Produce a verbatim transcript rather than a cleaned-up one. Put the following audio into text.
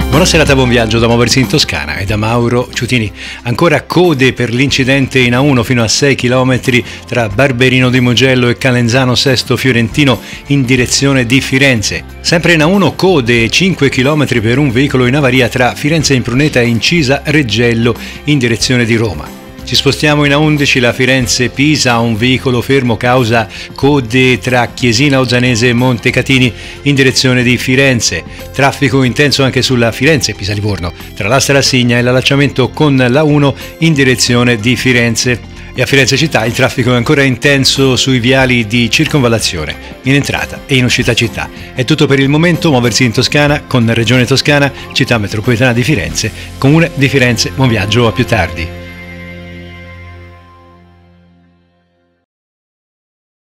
Buona serata, buon viaggio da Muoversi in Toscana e da Mauro Ciutini. Ancora code per l'incidente in A uno fino a sei chilometri tra Barberino di Mugello e Calenzano Sesto Fiorentino in direzione di Firenze. Sempre in A uno code cinque chilometri per un veicolo in avaria tra Firenze Impruneta e Incisa Reggello in direzione di Roma. Ci spostiamo in A undici, la Firenze-Pisa, un veicolo fermo causa code tra Chiesina Ozzanese e Montecatini in direzione di Firenze. Traffico intenso anche sulla Firenze-Pisa-Livorno, tra l'Asta Rassigna e l'allacciamento con l'A uno in direzione di Firenze. E a Firenze città il traffico è ancora intenso sui viali di circonvallazione, in entrata e in uscita città. È tutto per il momento. Muoversi in Toscana con Regione Toscana, Città Metropolitana di Firenze, Comune di Firenze. Buon viaggio, a più tardi.